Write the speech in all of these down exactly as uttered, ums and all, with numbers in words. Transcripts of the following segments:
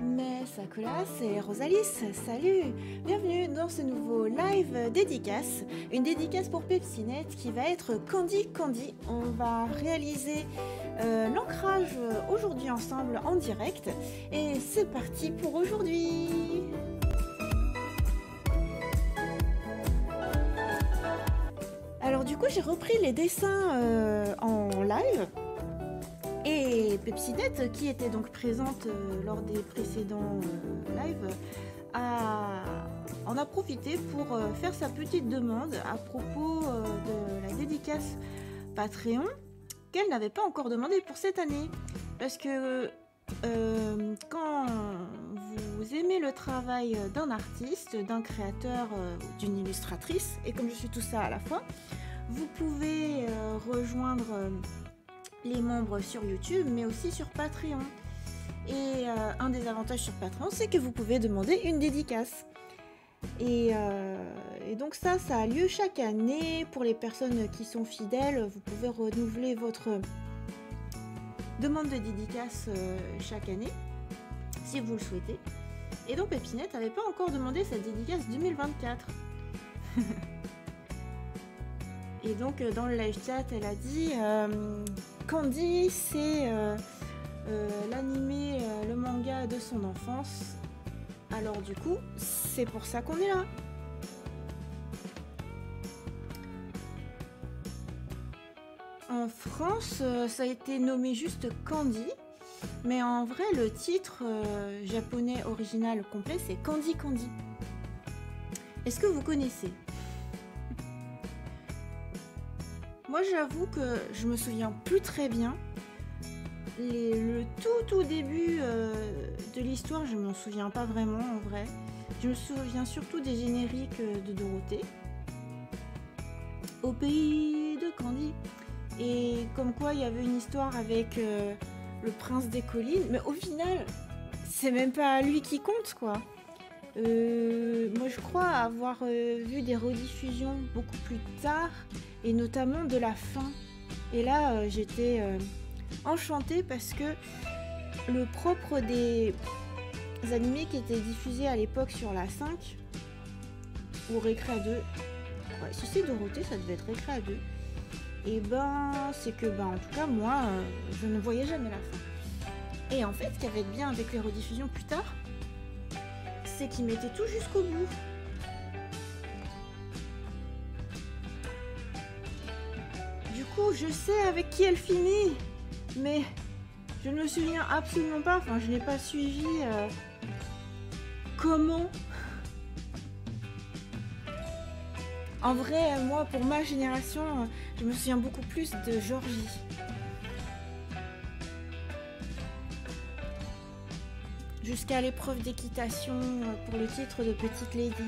Mais Sakura, c'est Rosalis, salut! Bienvenue dans ce nouveau live dédicace, une dédicace pour Pepsinette qui va être Candy Candy. On va réaliser euh, l'ancrage aujourd'hui ensemble en direct et c'est parti pour aujourd'hui! Alors du coup j'ai repris les dessins euh, en live. Et Pepsinette, qui était donc présente euh, lors des précédents euh, lives, a, en a profité pour euh, faire sa petite demande à propos euh, de la dédicace Patreon qu'elle n'avait pas encore demandé pour cette année. Parce que euh, quand vous aimez le travail d'un artiste, d'un créateur, euh, d'une illustratrice, et comme je suis tout ça à la fois, vous pouvez euh, rejoindre... Euh, les membres sur YouTube, mais aussi sur Patreon. Et euh, un des avantages sur Patreon, c'est que vous pouvez demander une dédicace. Et, euh, et donc ça, ça a lieu chaque année. Pour les personnes qui sont fidèles, vous pouvez renouveler votre demande de dédicace euh, chaque année, si vous le souhaitez. Et donc Pepsinette n'avait pas encore demandé sa dédicace deux mille vingt-quatre. Et donc dans le live chat, elle a dit euh, Candy, c'est euh, euh, l'animé, euh, le manga de son enfance. Alors du coup, c'est pour ça qu'on est là. En France, euh, ça a été nommé juste Candy, mais en vrai, le titre euh, japonais original complet, c'est Candy Candy. Est-ce que vous connaissez ? Moi j'avoue que je me souviens plus très bien. Les, le tout tout début euh, de l'histoire, je m'en souviens pas vraiment en vrai. Je me souviens surtout des génériques de Dorothée. Au pays de Candy. Et comme quoi il y avait une histoire avec euh, le prince des collines. Mais au final, c'est même pas lui qui compte quoi. Euh, moi je crois avoir euh, vu des rediffusions beaucoup plus tard et notamment de la fin et là euh, j'étais euh, enchantée parce que le propre des animés qui étaient diffusés à l'époque sur la cinq ou Récré à deux, ouais, si c'est Dorothée ça devait être Récré à deux, et ben c'est que ben en tout cas moi euh, je ne voyais jamais la fin. Et en fait ce qui avait été bien avec les rediffusions plus tard, c'est qu'ils mettaient tout jusqu'au bout. Du coup, je sais avec qui elle finit, mais je ne me souviens absolument pas, enfin je n'ai pas suivi euh, comment. En vrai, moi, pour ma génération, je me souviens beaucoup plus de Georgie. Jusqu'à l'épreuve d'équitation pour le titre de Petite Lady.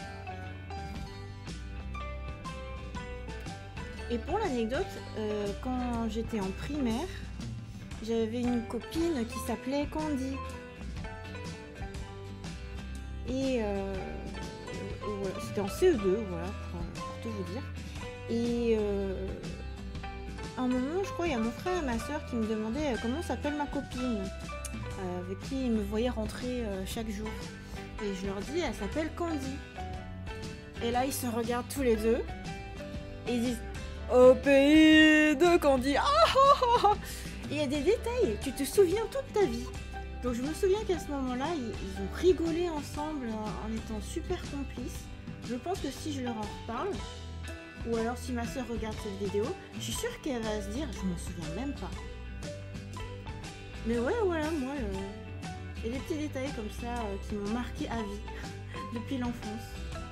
Et pour l'anecdote, euh, quand j'étais en primaire, j'avais une copine qui s'appelait Candy. Et euh, voilà, c'était en C E deux, voilà, pour, pour tout vous dire. Et euh, à un moment, je crois, il y a mon frère et ma soeur qui me demandaient euh, comment s'appelle ma copine. Euh, avec qui ils me voyaient rentrer euh, chaque jour. Et je leur dis, elle s'appelle Candy. Et là, ils se regardent tous les deux. Et ils disent, au pays de Candy. Ah, ah, ah, ah. Et il y a des détails, tu te souviens toute ta vie. Donc je me souviens qu'à ce moment-là, ils, ils ont rigolé ensemble en, en étant super complices. Je pense que si je leur en reparle, ou alors si ma soeur regarde cette vidéo, je suis sûre qu'elle va se dire, je m'en souviens même pas. Mais ouais, voilà, moi, euh, il y a des petits détails comme ça euh, qui m'ont marqué à vie, depuis l'enfance.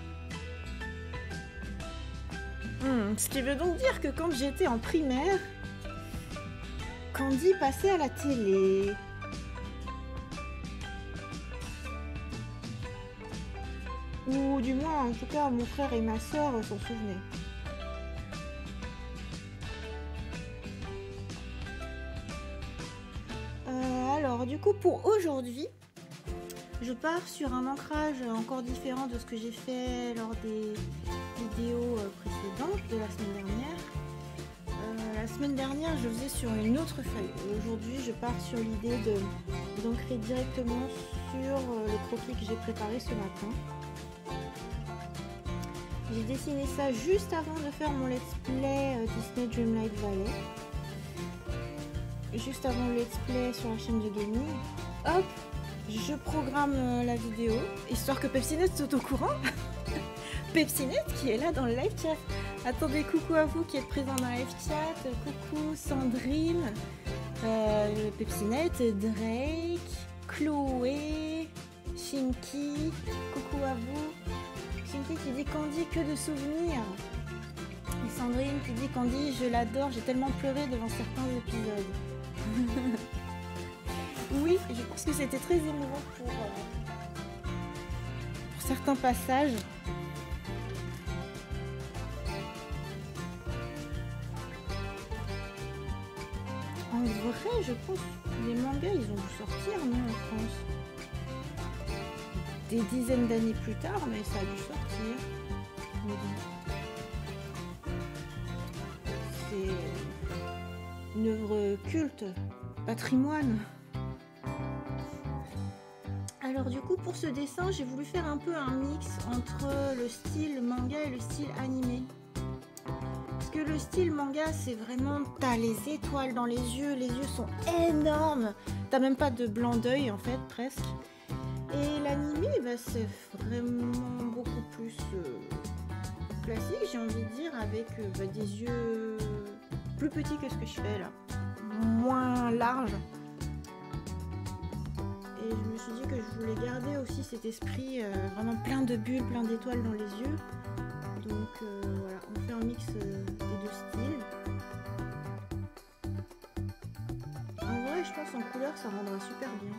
Hmm, ce qui veut donc dire que quand j'étais en primaire, Candy passait à la télé. Ou du moins, en tout cas, mon frère et ma soeur s'en souvenaient. Alors du coup pour aujourd'hui, je pars sur un ancrage encore différent de ce que j'ai fait lors des vidéos précédentes de la semaine dernière. Euh, la semaine dernière, je faisais sur une autre feuille. Aujourd'hui, je pars sur l'idée de d'ancrer directement sur le croquis que j'ai préparé ce matin. J'ai dessiné ça juste avant de faire mon let's play euh, Disney Dreamlight Valley. Juste avant le let's play sur la chaîne de gaming. Hop, je programme euh, la vidéo, histoire que Pepsinette soit au courant. Pepsinette qui est là dans le live chat. Attendez, coucou à vous qui êtes présents dans le live chat. Coucou Sandrine, euh, Pepsinette, Drake, Chloé, Shinky. Coucou à vous. Shinky qui dit Candy que de souvenirs. Et Sandrine qui dit Candy, je l'adore, j'ai tellement pleuré devant certains épisodes. Oui, je pense que c'était très émouvant pour, euh, pour certains passages. En vrai, je pense que les mangas, ils ont dû sortir, non, en France. Des dizaines d'années plus tard, mais ça a dû sortir. C'est une œuvre culte, patrimoine. Alors du coup, pour ce dessin, j'ai voulu faire un peu un mix entre le style manga et le style animé. Parce que le style manga, c'est vraiment, t'as les étoiles dans les yeux, les yeux sont énormes. T'as même pas de blanc d'œil en fait, presque. Et l'animé, bah, c'est vraiment beaucoup plus euh, classique, j'ai envie de dire, avec euh, bah, des yeux plus petits que ce que je fais là, moins larges. Et je me suis dit que je voulais garder aussi cet esprit euh, vraiment plein de bulles, plein d'étoiles dans les yeux. Donc euh, voilà, on fait un mix euh, des deux styles. En vrai, je pense en couleur, ça rendra super bien.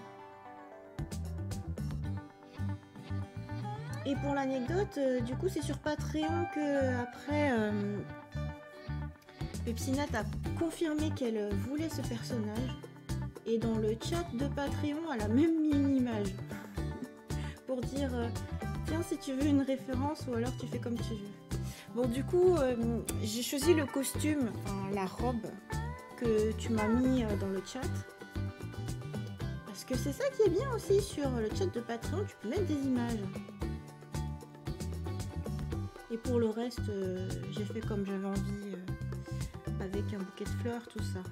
Et pour l'anecdote, euh, du coup, c'est sur Patreon que après euh, Pepsinette a confirmé qu'elle voulait ce personnage. Et dans le chat de Patreon, elle a même mis une image pour dire euh, tiens, si tu veux une référence ou alors tu fais comme tu veux. Bon, du coup, euh, j'ai choisi le costume, enfin la robe que tu m'as mis euh, dans le chat. Parce que c'est ça qui est bien aussi sur le chat de Patreon, tu peux mettre des images. Et pour le reste, euh, j'ai fait comme j'avais envie, euh, avec un bouquet de fleurs, tout ça.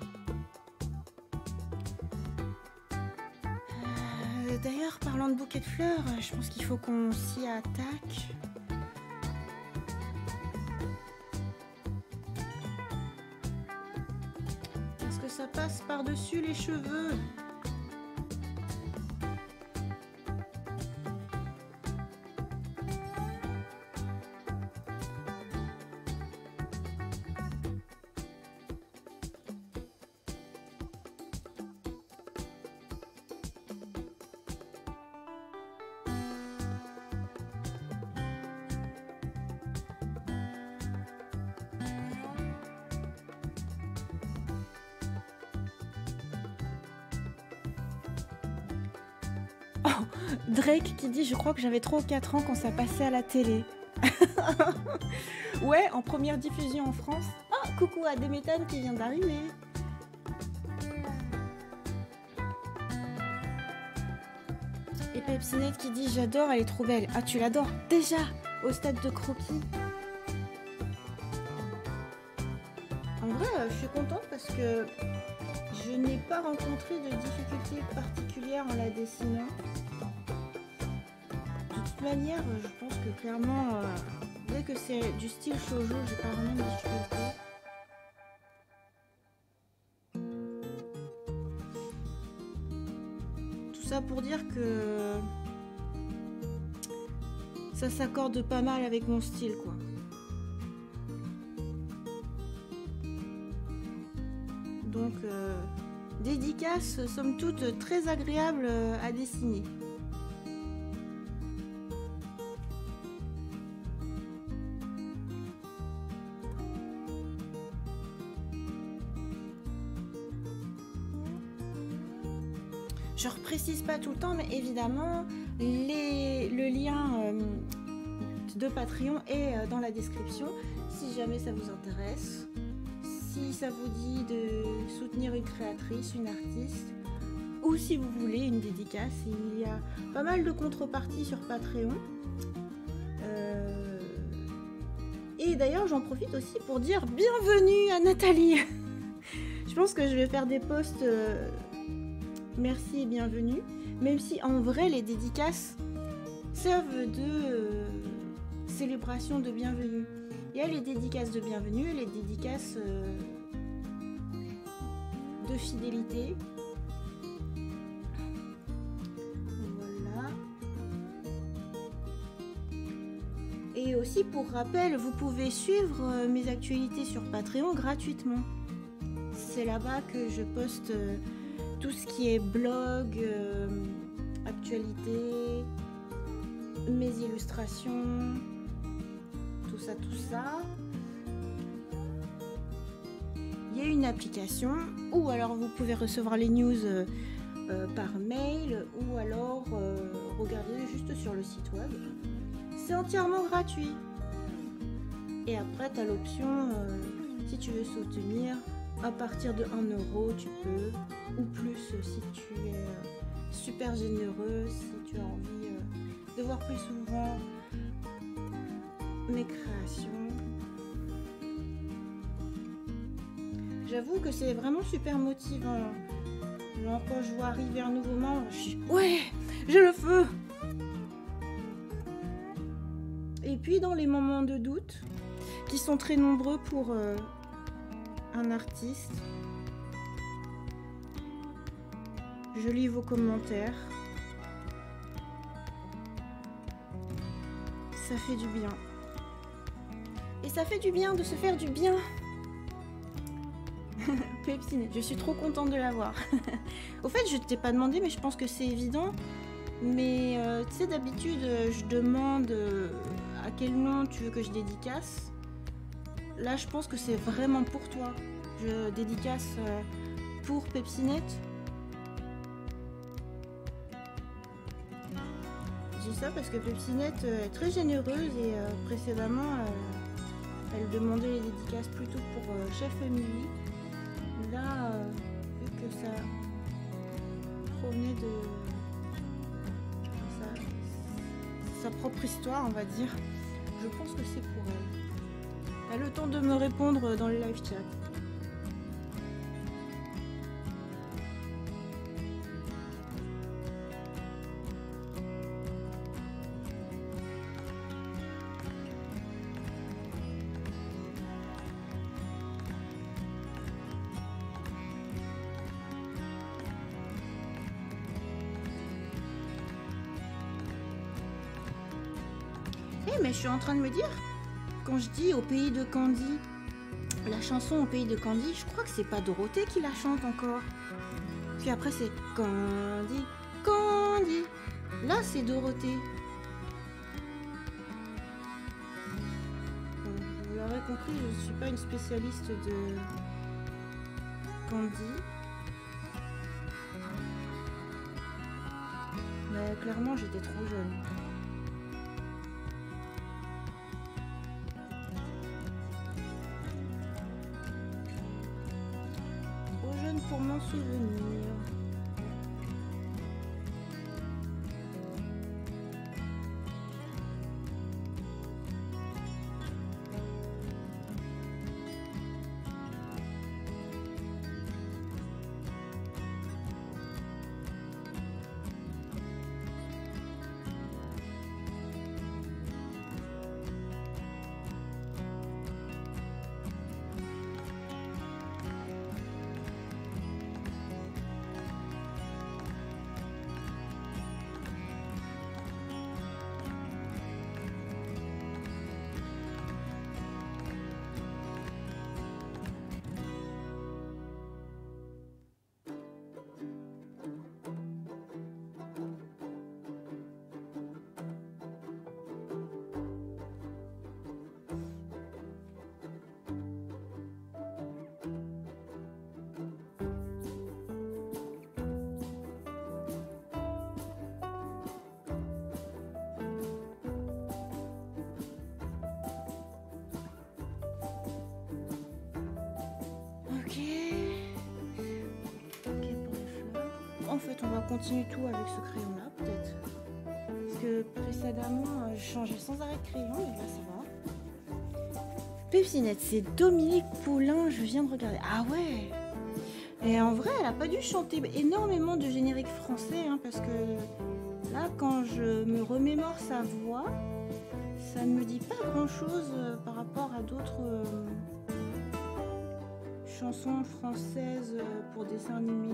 Euh, D'ailleurs, parlant de bouquet de fleurs, je pense qu'il faut qu'on s'y attaque. Parce que ça passe par-dessus les cheveux. Drake qui dit je crois que j'avais trois ou quatre ans quand ça passait à la télé. Ouais, en première diffusion en France. Oh, coucou à Deméthane qui vient d'arriver. Et Pepsinette qui dit j'adore, elle est trop belle. Ah, tu l'adores déjà au stade de croquis. En vrai, je suis contente parce que je n'ai pas rencontré de difficultés particulières en la dessinant. De toute manière, je pense que clairement, euh, dès que c'est du style shoujo, j'ai pas vraiment de difficultés. Tout ça pour dire que ça s'accorde pas mal avec mon style, quoi. Donc, euh, dédicace, somme toute, très agréable à dessiner. Je reprécise pas tout le temps, mais évidemment, les, le lien euh, de Patreon est dans la description, si jamais ça vous intéresse. si ça vous dit de soutenir une créatrice, une artiste, ou si vous voulez une dédicace, il y a pas mal de contreparties sur Patreon. Euh... Et d'ailleurs, j'en profite aussi pour dire bienvenue à Nathalie. Je pense que je vais faire des posts euh, merci et bienvenue, même si en vrai les dédicaces servent de euh, célébration de bienvenue. Il y a les dédicaces de bienvenue et les dédicaces euh, de fidélité. Voilà. Et aussi pour rappel, vous pouvez suivre euh, mes actualités sur Patreon gratuitement. C'est là-bas que je poste euh, tout ce qui est blog, euh, actualité, mes illustrations, tout ça, tout ça. Il y a une application, ou alors vous pouvez recevoir les news euh, euh, par mail, ou alors euh, regarder juste sur le site web. C'est entièrement gratuit. Et après, tu as l'option, euh, si tu veux soutenir, à partir de un euro, tu peux, ou plus si tu es euh, super généreux, si tu as envie euh, de voir plus souvent mes créations. J'avoue que c'est vraiment super motivant. Genre quand je vois arriver un nouveau membre, je suis ouais, j'ai le feu. Et puis dans les moments de doute, qui sont très nombreux pour euh, un artiste, je lis vos commentaires. Ça fait du bien. Et ça fait du bien de se faire du bien. Pepsine, je suis trop contente de l'avoir. Au fait, je t'ai pas demandé, mais je pense que c'est évident. Mais euh, tu sais, d'habitude, je demande euh, à quel nom tu veux que je dédicace. Là, je pense que c'est vraiment pour toi. Je dédicace euh, pour Pepsinette. Je dis ça parce que Pepsinette euh, est très généreuse et euh, précédemment, euh, elle demandait les dédicaces plutôt pour euh, Chef Emily. Là, euh, vu que ça provenait de sa, sa propre histoire, on va dire, je pense que c'est pour elle. Elle a le temps de me répondre dans le live chat. Eh mais je suis en train de me dire, quand je dis au pays de Candy, la chanson au pays de Candy, je crois que c'est pas Dorothée qui la chante encore. Puis après c'est Candy, Candy. Là c'est Dorothée. Vous l'aurez compris, je suis pas une spécialiste de Candy. Mais clairement j'étais trop jeune. Pour m'en souvenir. en fait, on va continuer tout avec ce crayon-là, peut-être. Parce que précédemment, je changeais sans arrêt de crayon, et là, ça va. Pépinette, c'est Dominique Poulain, je viens de regarder. Ah ouais! Et en vrai, elle a pas dû chanter énormément de génériques français, hein, parce que là, quand je me remémore sa voix, ça ne me dit pas grand-chose par rapport à d'autres euh, chansons françaises pour dessins animés.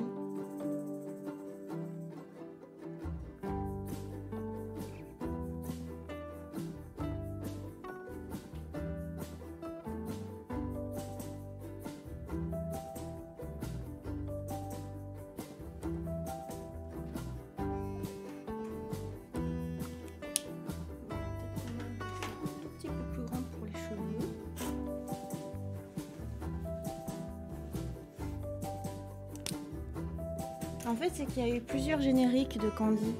En fait, c'est qu'il y a eu plusieurs génériques de Candy.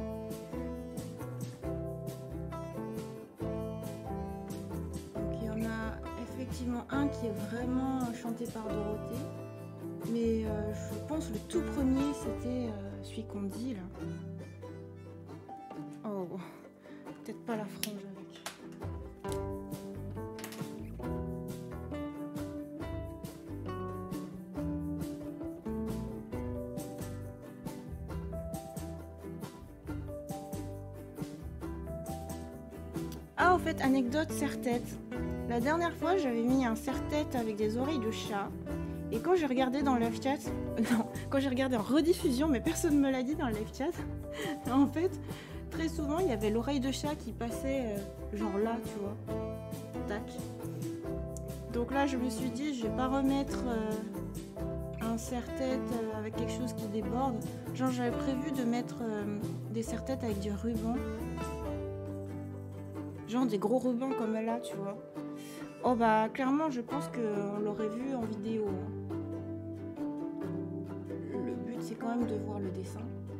Donc, il y en a effectivement un qui est vraiment chanté par Dorothée. Mais euh, je pense le tout premier, c'était euh, celui qu'on dit là. Oh, peut-être pas la frange avec. Ah, en fait, anecdote serre-tête. La dernière fois, j'avais mis un serre-tête avec des oreilles de chat. Et quand j'ai regardé dans le live chat, non, quand j'ai regardé en rediffusion, mais personne ne me l'a dit dans le live chat, en fait, très souvent, il y avait l'oreille de chat qui passait euh, genre là, tu vois. Tac. Donc là, je me suis dit, je vais pas remettre euh, un serre-tête euh, avec quelque chose qui déborde. Genre, j'avais prévu de mettre euh, des serre-têtes avec du ruban. Genre des gros rubans comme là, tu vois. Oh bah clairement, je pense qu'on l'aurait vu en vidéo. Le but, c'est quand même de voir le dessin.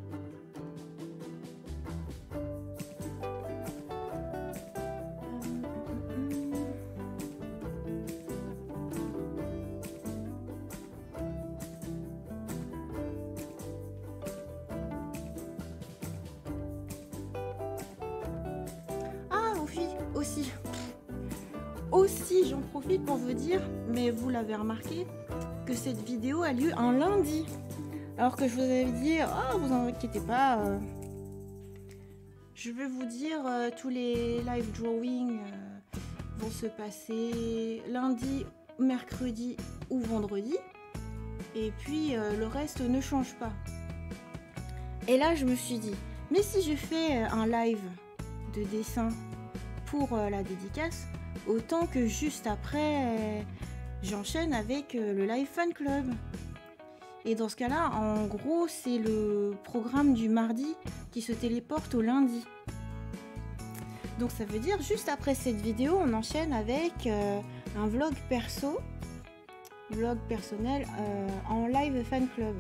Ah, aussi. Aussi, j'en profite pour vous dire, mais vous l'avez remarqué, que cette vidéo a lieu un lundi. Alors que je vous avais dit, oh, vous en inquiétez pas, euh, je vais vous dire, euh, tous les live drawings euh, vont se passer lundi, mercredi ou vendredi. Et puis, euh, le reste ne change pas. Et là, je me suis dit, mais si je fais un live de dessin pour euh, la dédicace, autant que juste après, euh, j'enchaîne avec euh, le live fan club. Et dans ce cas-là, en gros, c'est le programme du mardi qui se téléporte au lundi. Donc ça veut dire, juste après cette vidéo, on enchaîne avec euh, un vlog perso, vlog personnel euh, en live fan club.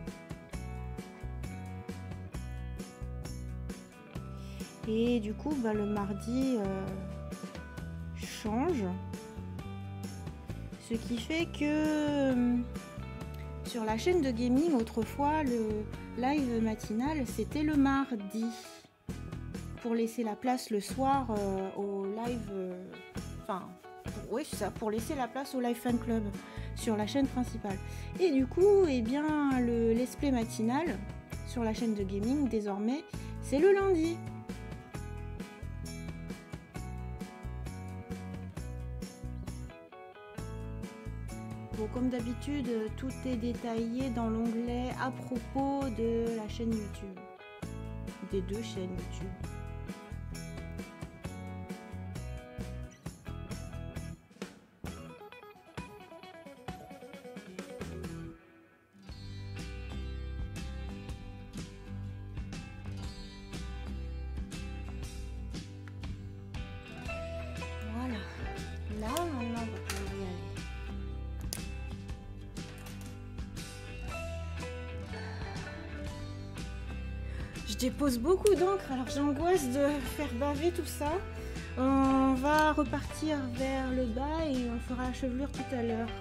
Et du coup, bah, le mardi euh, change. Ce qui fait que euh, sur la chaîne de gaming, autrefois, le live matinal, c'était le mardi. Pour laisser la place le soir euh, au live... Euh, enfin, oui, c'est ça, pour laisser la place au live fan club sur la chaîne principale. Et du coup, eh bien, le let's play matinal sur la chaîne de gaming, désormais, c'est le lundi. Bon, comme d'habitude, tout est détaillé dans l'onglet à propos de la chaîne YouTube. Des deux chaînes YouTube. Voilà. Là, maintenant, on va pouvoir y aller. Je dépose beaucoup d'encre, alors j'angoisse de faire baver tout ça. On va repartir vers le bas et on fera la chevelure tout à l'heure.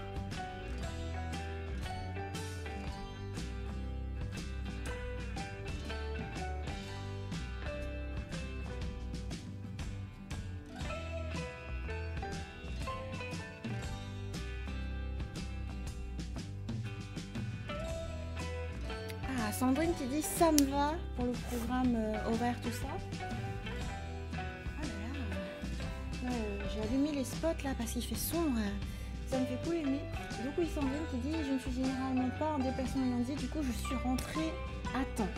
Ah, Sandrine qui dit ça me va pour le programme euh, horaire, tout ça. Ah là là. Là, euh, j'ai allumé les spots là parce qu'il fait sombre. Ça me fait cool aimer. Donc oui, Sandrine qui dit je ne suis généralement pas en déplacement lundi, du coup je suis rentrée à temps.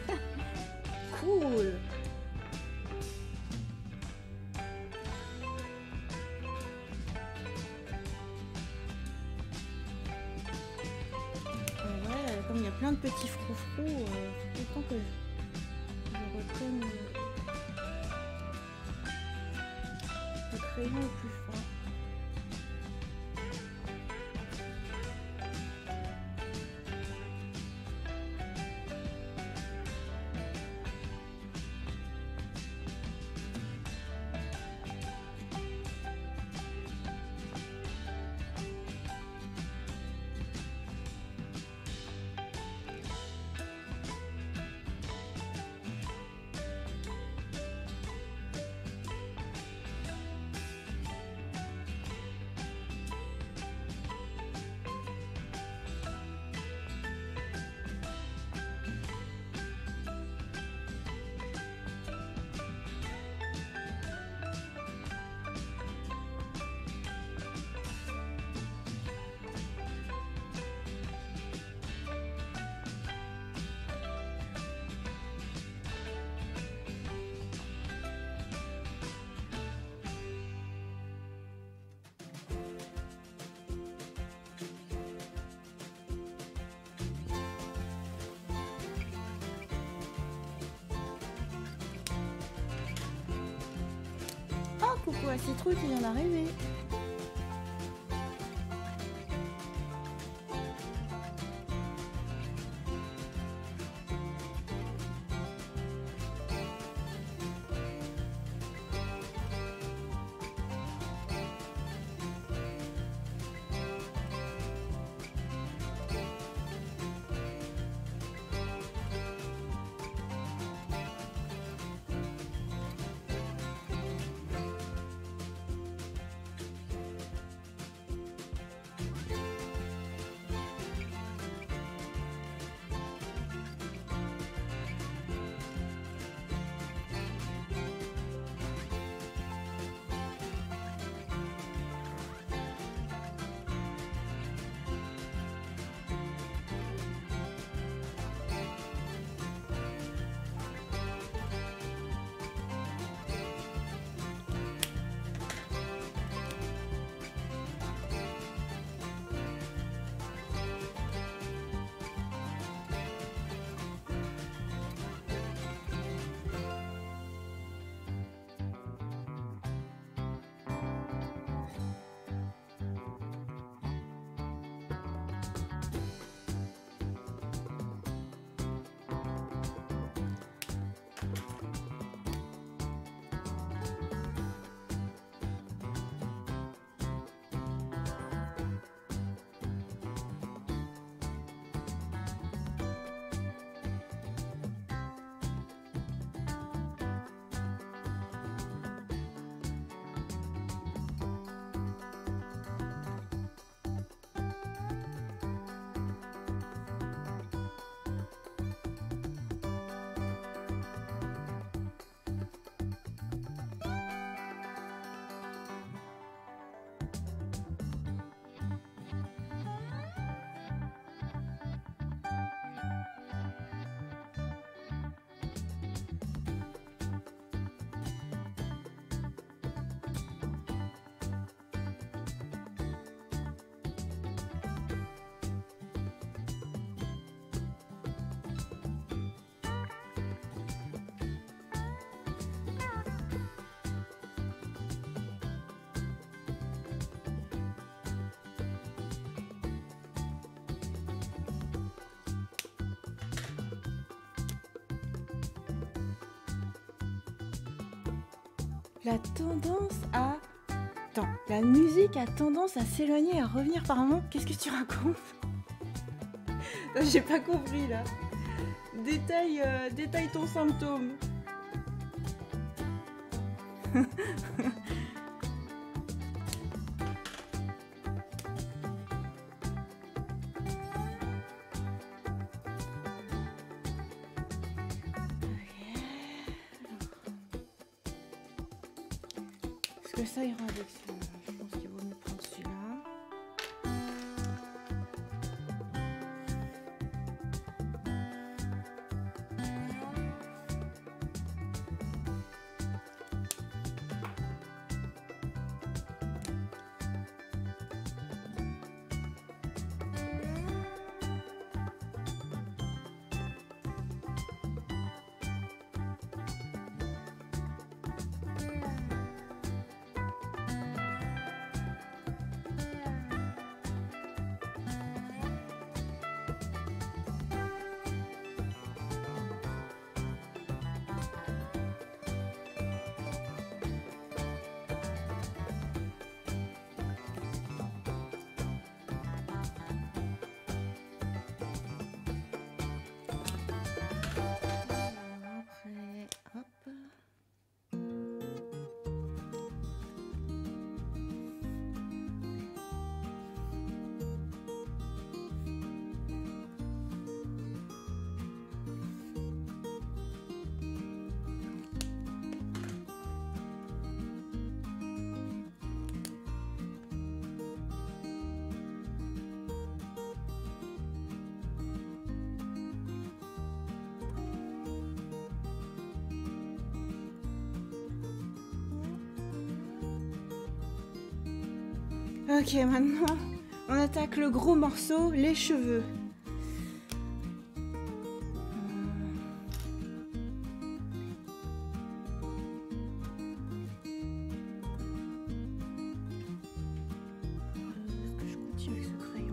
Cool. Comme il y a plein de petits froufrous, euh, tout le temps que je, je retienne le, le crayon le plus fort. Coucou à Citrouille qui vient d'arriver. La tendance à... Attends, la musique a tendance à s'éloigner et à revenir par moment. Qu'est-ce que tu racontes? J'ai pas compris là. Détaille, euh, détaille ton symptôme. que ça ira avec celui-là. Je pense qu'il vaut mieux prendre celui-là. Ok, maintenant, on attaque le gros morceau, les cheveux. Est-ce que je continue avec ce crayon?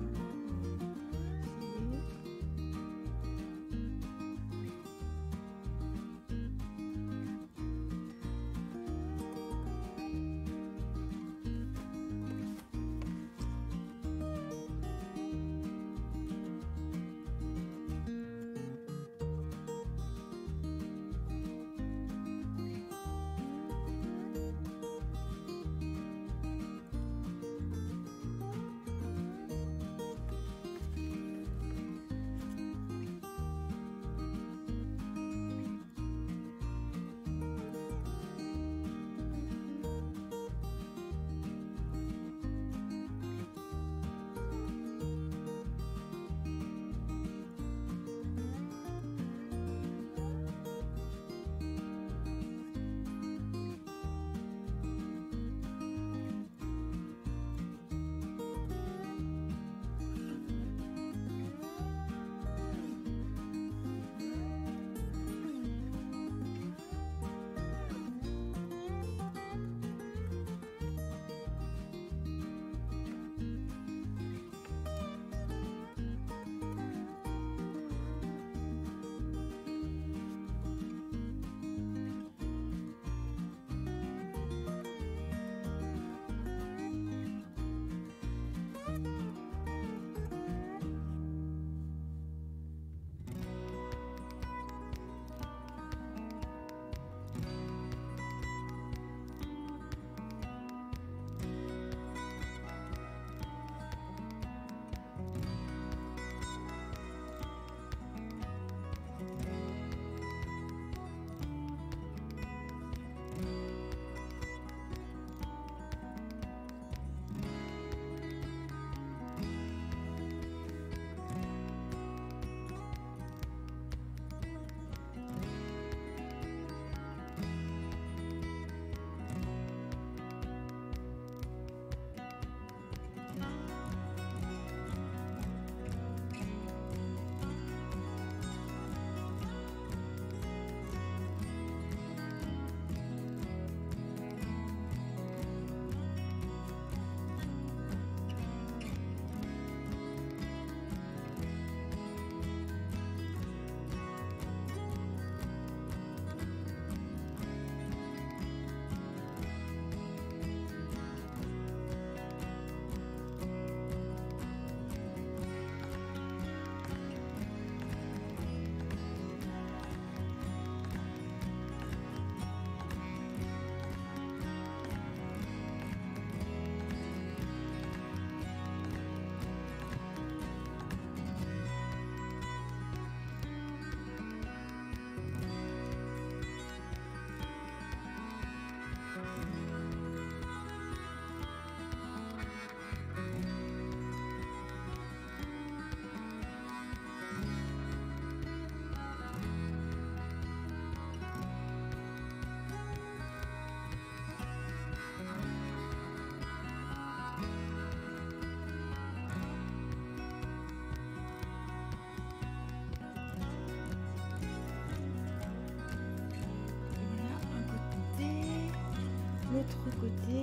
l'autre côté.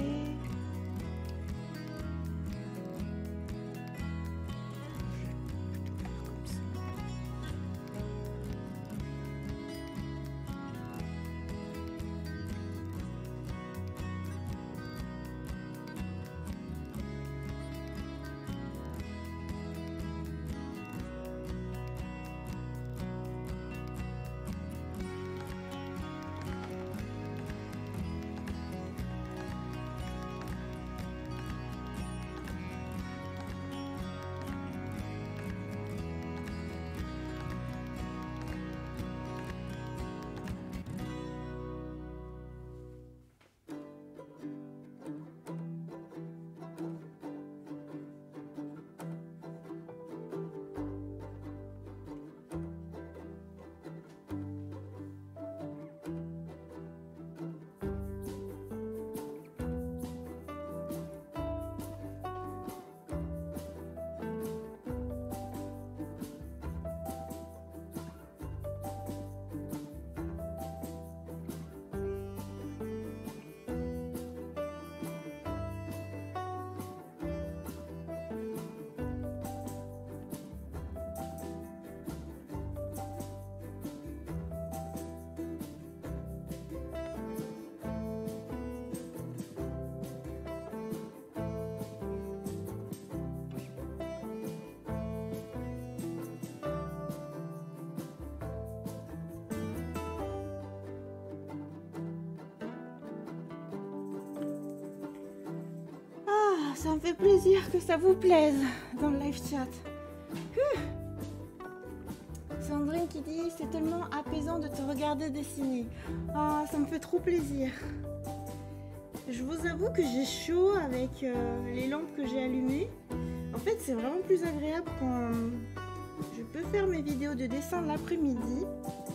Ça me fait plaisir que ça vous plaise dans le live chat. Huh. Sandrine qui dit c'est tellement apaisant de te regarder dessiner. Ah, ça me fait trop plaisir. Je vous avoue que j'ai chaud avec euh, les lampes que j'ai allumées. En fait, c'est vraiment plus agréable quand je peux faire mes vidéos de dessin l'après-midi.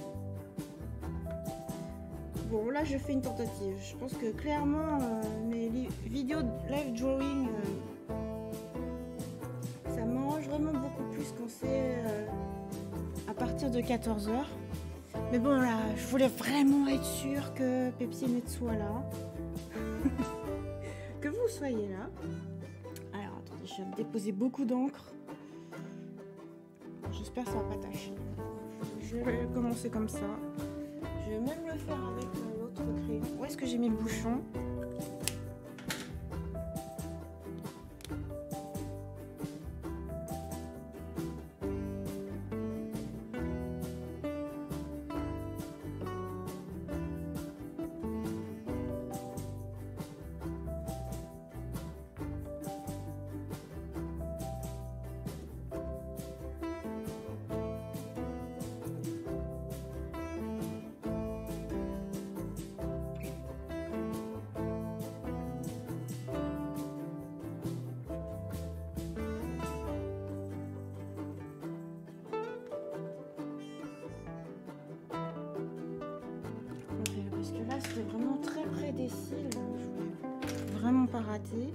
Bon, là, je fais une tentative. Je pense que clairement, euh, mes vidéos de live drawing, euh, ça m'arrange vraiment beaucoup plus quand c'est euh, à partir de quatorze heures. Mais bon, là, je voulais vraiment être sûre que Pepsinette soit là. Que vous soyez là. Alors, attendez, je viens de déposer beaucoup d'encre. J'espère que ça va pas tâcher. Je vais commencer comme ça. Je vais même le faire avec l'autre crayon. Où est-ce que j'ai mis le bouchon? C'était vraiment très près des cils, je voulais vraiment pas rater.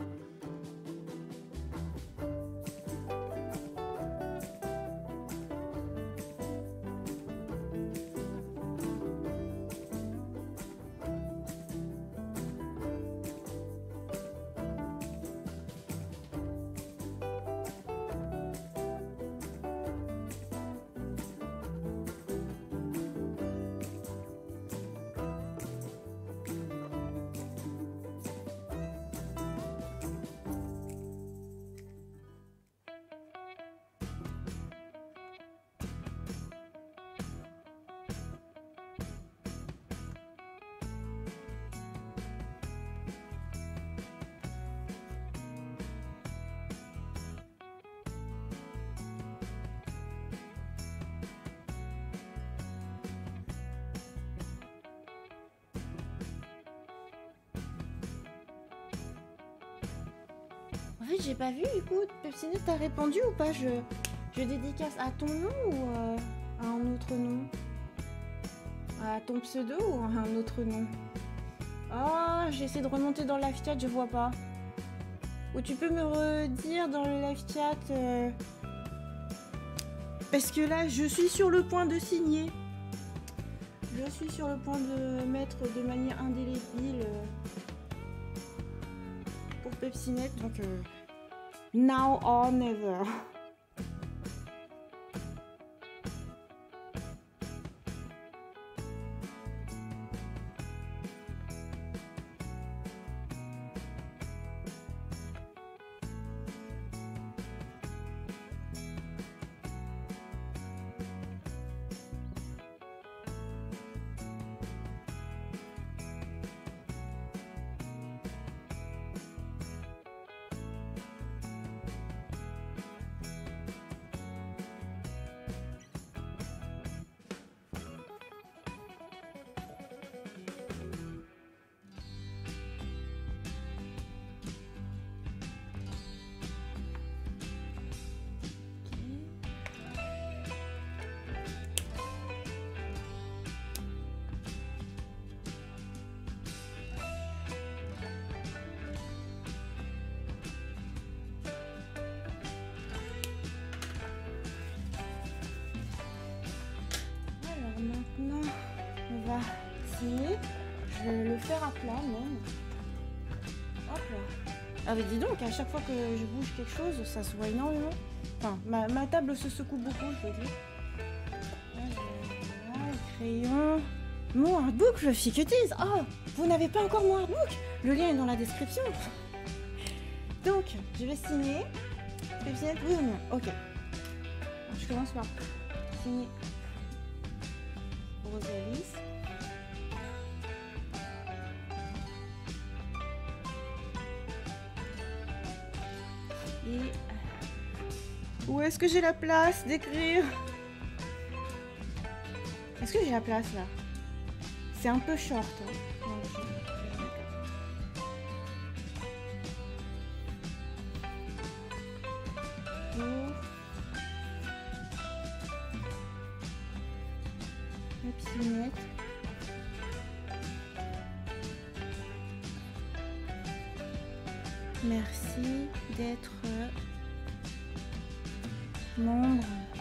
En fait, j'ai pas vu, du coup, Pepsinette, t'as répondu ou pas? Je, je dédicace à ton nom ou euh, à un autre nom? À ton pseudo ou à un autre nom? Ah, j'essaie de remonter dans le live chat, je vois pas. Ou tu peux me redire dans le live chat euh... Parce que là, je suis sur le point de signer. Je suis sur le point de mettre de manière indélébile euh, pour Pepsinet, donc euh, now or never. Maintenant, on va signer. Je vais le faire à plat même. Hop là. Ah mais dis donc, à chaque fois que je bouge quelque chose, ça se voit énormément. Enfin, ma, ma table se secoue beaucoup, je veux dire. Voilà, le crayon. Mon artbook, le ficutise. Oh, vous n'avez pas encore mon artbook? Le lien est dans la description. Donc, je vais signer. Pepsinet, oui ou non? Ok. Alors, je commence par signer. Rosalis. Et où est-ce que j'ai la place d'écrire? Est-ce que j'ai la place là? C'est un peu short. Hein. Non, je... Pepsinet. Merci d'être membre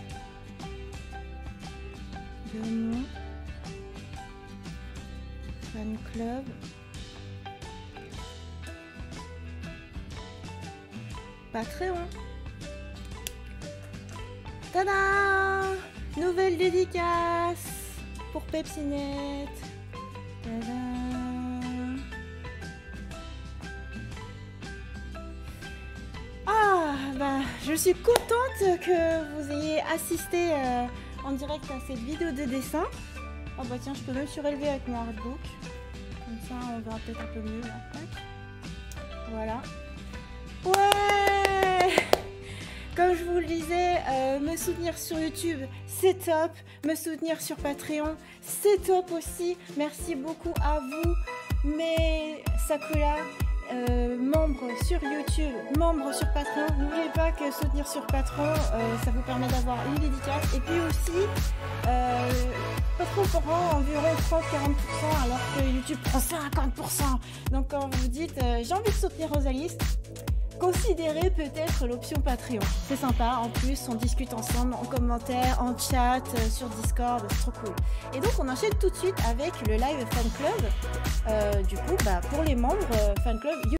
de mon fan club. Patreon. Tada! Nouvelle dédicace pour Pepsinet. Tada! Ah, bah, je suis contente que vous ayez assisté euh, en direct à cette vidéo de dessin. Oh bah tiens, je peux même surélever avec mon artbook. Comme ça, on verra peut-être un peu mieux là. Voilà. Ouais! Comme je vous le disais, euh, me soutenir sur YouTube, c'est top. Me soutenir sur Patreon, c'est top aussi. Merci beaucoup à vous, mes Sakura, euh, membres sur YouTube, membres sur Patreon. N'oubliez pas que soutenir sur Patreon, euh, ça vous permet d'avoir une dédicace. Et puis aussi, euh, Patreon prend environ trente à quarante pour cent alors que YouTube prend cinquante pour cent. Donc quand vous dites, euh, j'ai envie de soutenir Rosalis, considérez peut-être l'option Patreon. C'est sympa, en plus on discute ensemble en commentaire, en chat, euh, sur Discord, c'est trop cool. Et donc on enchaîne tout de suite avec le live fan club. Euh, du coup, bah, pour les membres euh, fan club